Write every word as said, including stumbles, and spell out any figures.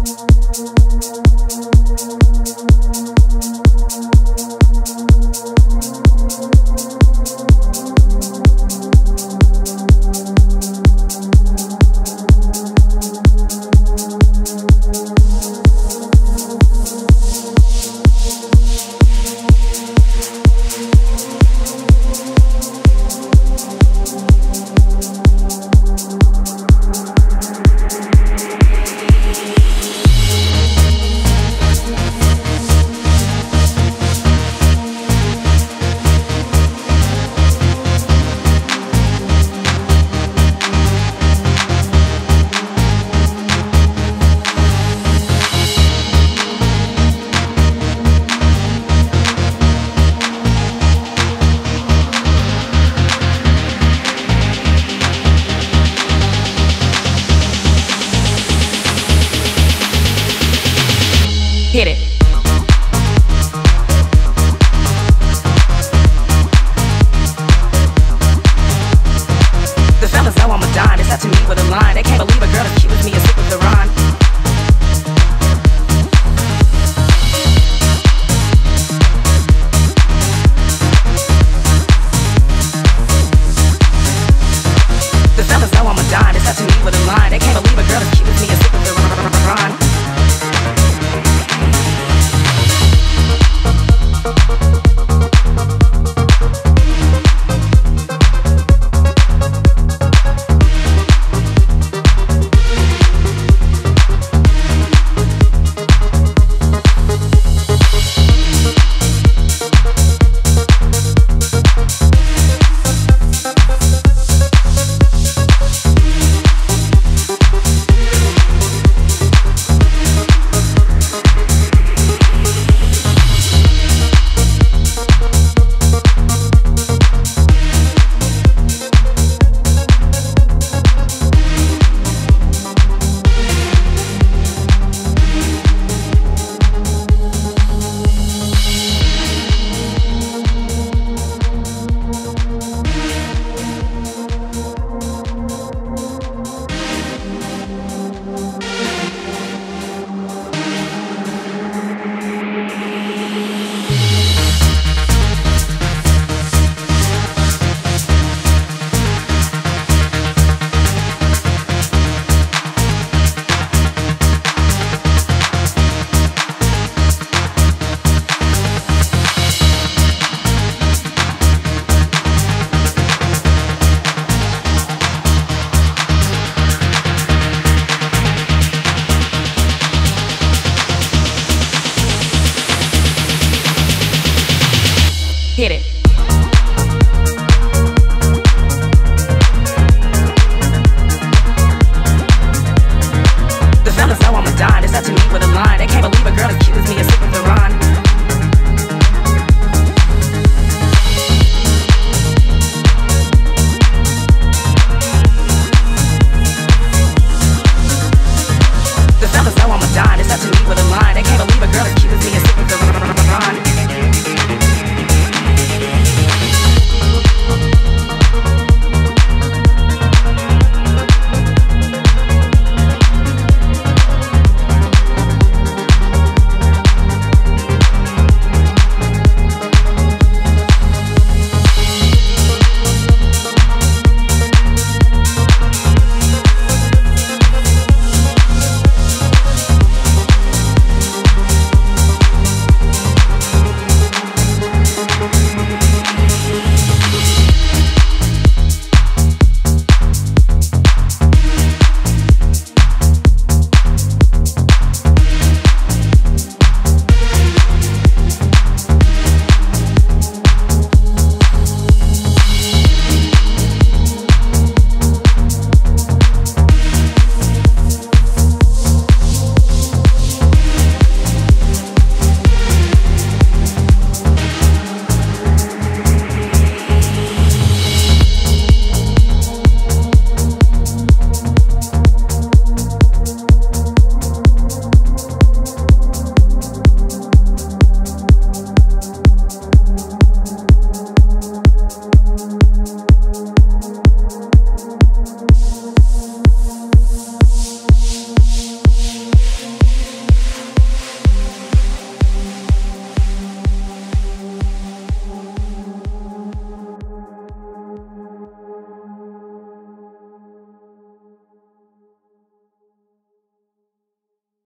Hit it. The fellas know I'm a dime. It's up to me with a line. They can't believe a girl as cute as me is sick with the rhyme. The fellas know I'm a dime. It's up to me with a line. They can't believe a girl as cute as me is sick with the rhyme. Hit it. The fellas know I'm a dime. It's up to me with a line. They can't believe a girl as cute as me is sick with the rhyme. The fellas know I'm a dime. It's up to me with a